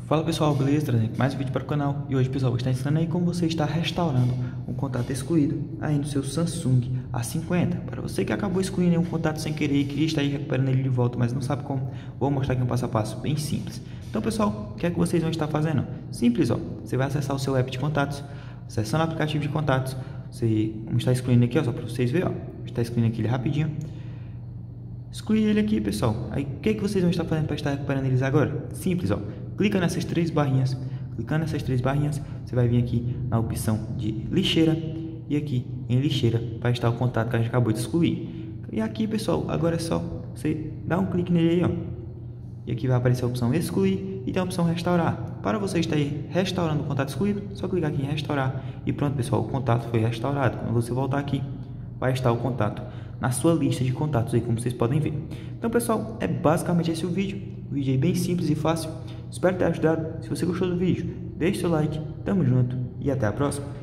Fala pessoal, beleza? Trazendo aqui mais um vídeo para o canal. E hoje, pessoal, vou estar ensinando aí como você está restaurando um contato excluído aí no seu Samsung A50. Para você que acabou excluindo um contato sem querer e queria estar aí recuperando ele de volta, mas não sabe como, vou mostrar aqui um passo a passo bem simples. Então, pessoal, o que é que vocês vão estar fazendo? Simples, ó. Você vai acessar o seu app de contatos, acessando o aplicativo de contatos. Vamos estar excluindo aqui, ó, só para vocês verem, ó. Vou estar excluindo aqui ele rapidinho. Excluir ele aqui, pessoal. Aí, o que é que vocês vão estar fazendo para estar recuperando eles agora? Simples, ó. Clica nessas três barrinhas. Clicando nessas três barrinhas, você vai vir aqui na opção de lixeira. E aqui em lixeira vai estar o contato que a gente acabou de excluir. E aqui, pessoal, agora é só você dar um clique nele aí, ó. E aqui vai aparecer a opção excluir e tem a opção restaurar. Para você estar aí restaurando o contato excluído, só clicar aqui em restaurar. E pronto, pessoal, o contato foi restaurado. Quando você voltar aqui, vai estar o contato na sua lista de contatos aí, como vocês podem ver. Então, pessoal, é basicamente esse o vídeo. O vídeo é bem simples e fácil. Espero ter ajudado. Se você gostou do vídeo, deixe seu like. Tamo junto e até a próxima.